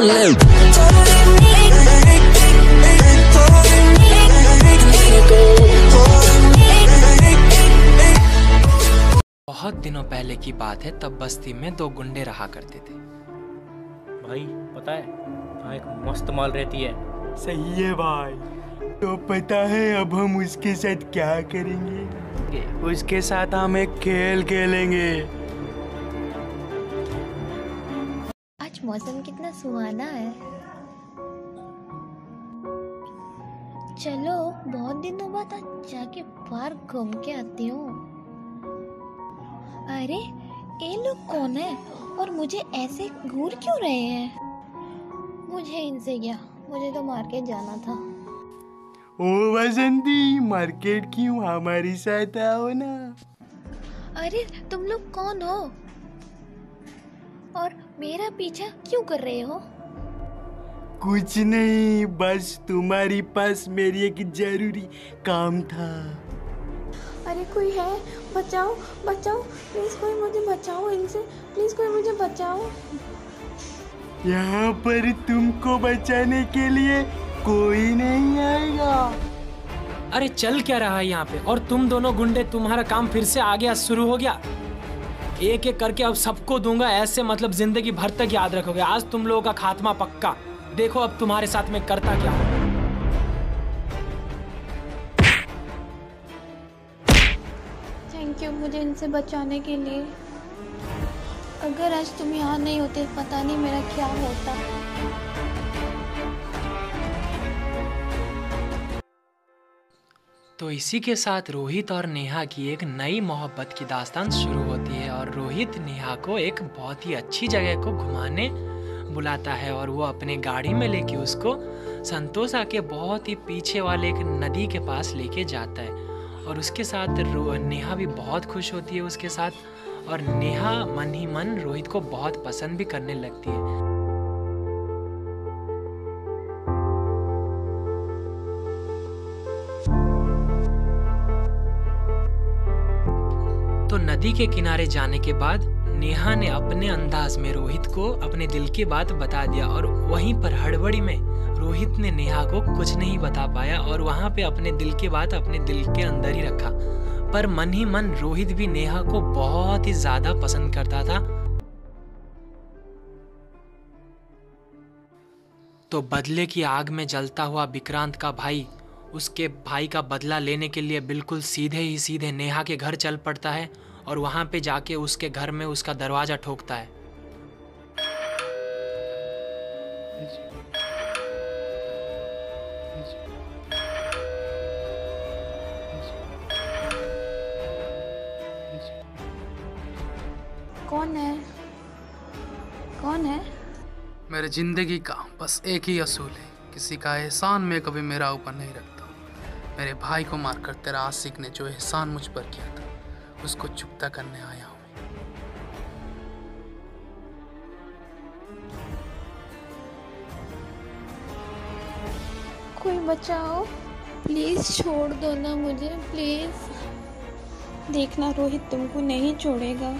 बहुत दिनों पहले की बात है, तब बस्ती में दो गुंडे रहा करते थे। भाई पता है यहाँ एक मस्त माल रहती है। सही है भाई। तो पता है अब हम उसके साथ क्या करेंगे? उसके साथ हम एक खेल खेलेंगे। आज मौसम कितना सुहाना है। चलो बहुत दिनों बाद आज जाके पार्क घूम के आती हूँ। अरे ये लोग कौन है और मुझे ऐसे घूर क्यों रहे हैं? मुझे इनसे क्या, मुझे तो मार्केट जाना था। ओ बसंती, मार्केट क्यों, हमारे साथ आओ ना। अरे तुम लोग कौन हो और मेरा पीछा क्यों कर रहे हो? कुछ नहीं, बस तुम्हारे पास मेरी एक जरूरी काम था। अरे कोई है, बचाओ बचाओ, प्लीज कोई मुझे बचाओ इनसे, प्लीज कोई मुझे बचाओ। यहाँ पर तुमको बचाने के लिए कोई नहीं आएगा। अरे चल क्या रहा है यहाँ पे? और तुम दोनों गुंडे, तुम्हारा काम फिर से आगे शुरू हो गया। एक एक करके अब सबको दूंगा, ऐसे मतलब जिंदगी भर तक याद रखोगे। आज तुम लोगों का खात्मा पक्का। देखो अब तुम्हारे साथ में करता क्या हूँ। थैंक यू मुझे इनसे बचाने के लिए। अगर आज तुम यहाँ नहीं होते पता नहीं मेरा क्या होता। तो इसी के साथ रोहित और नेहा की एक नई मोहब्बत की दास्तान शुरू होती है और रोहित नेहा को एक बहुत ही अच्छी जगह को घुमाने बुलाता है और वो अपने गाड़ी में लेके उसको संतोषा के बहुत ही पीछे वाले एक नदी के पास लेके जाता है। और उसके साथ नेहा भी बहुत खुश होती है उसके साथ, और नेहा मन ही मन रोहित को बहुत पसंद भी करने लगती है। तो नदी के किनारे जाने के बाद नेहा ने अपने अंदाज में रोहित को अपने दिल की बात बता दिया, और वहीं पर हड़बड़ी में रोहित ने नेहा को कुछ नहीं बता पाया और वहां पे अपने दिल की बात अपने दिल के अंदर ही रखा। पर मन ही मन रोहित भी नेहा को बहुत ही ज्यादा पसंद करता था। तो बदले की आग में जलता हुआ विक्रांत का भाई उसके भाई का बदला लेने के लिए बिल्कुल सीधे ही सीधे नेहा के घर चल पड़ता है और वहां पे जाके उसके घर में उसका दरवाजा ठोकता है। कौन है, कौन है? मेरे जिंदगी का बस एक ही असूल है, किसी का एहसान मैं कभी मेरा ऊपर नहीं रखता। मेरे भाई को मारकर तेरा आशिक ने जो एहसान मुझ पर किया था उसको चुकता करने आया हूँ। कोई बचाओ, प्लीज छोड़ दो ना मुझे, प्लीज। देखना रोहित तुमको नहीं छोड़ेगा।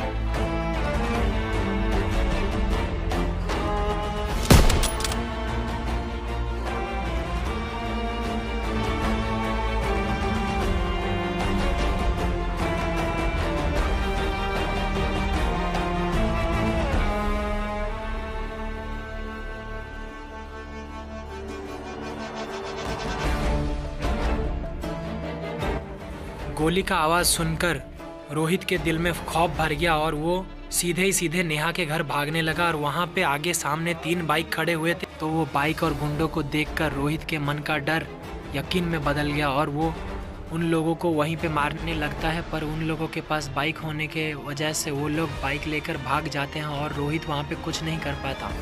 गोली का आवाज सुनकर रोहित के दिल में खौफ भर गया और वो सीधे ही सीधे नेहा के घर भागने लगा। और वहां पे आगे सामने 3 बाइक खड़े हुए थे, तो वो बाइक और गुंडों को देखकर रोहित के मन का डर यकीन में बदल गया और वो उन लोगों को वहीं पे मारने लगता है। पर उन लोगों के पास बाइक होने के वजह से वो लोग बाइक लेकर भाग जाते हैं और रोहित वहाँ पे कुछ नहीं कर पाता।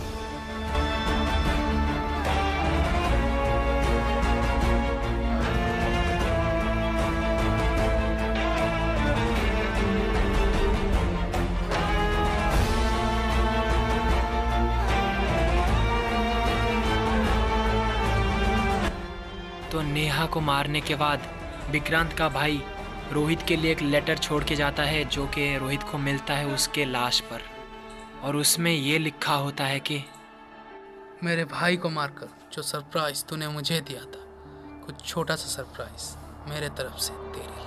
तो नेहा को मारने के बाद विक्रांत का भाई रोहित के लिए एक लेटर छोड़ के जाता है जो कि रोहित को मिलता है उसके लाश पर, और उसमें ये लिखा होता है कि मेरे भाई को मारकर जो सरप्राइज तूने मुझे दिया था, कुछ छोटा सा सरप्राइज मेरे तरफ से तेरे लिए।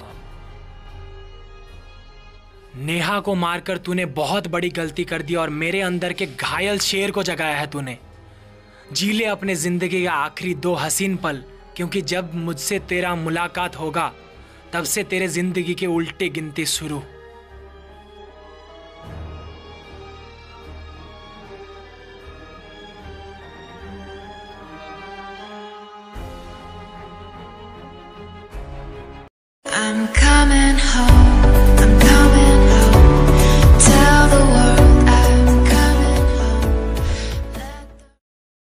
नेहा को मारकर तूने बहुत बड़ी गलती कर दी और मेरे अंदर के घायल शेर को जगाया है तूने। जी ले अपने जिंदगी का आखिरी 2 हसीन पल, क्योंकि जब मुझसे तेरा मुलाकात होगा तब से तेरे जिंदगी के उल्टे गिनती शुरू। I'm coming home.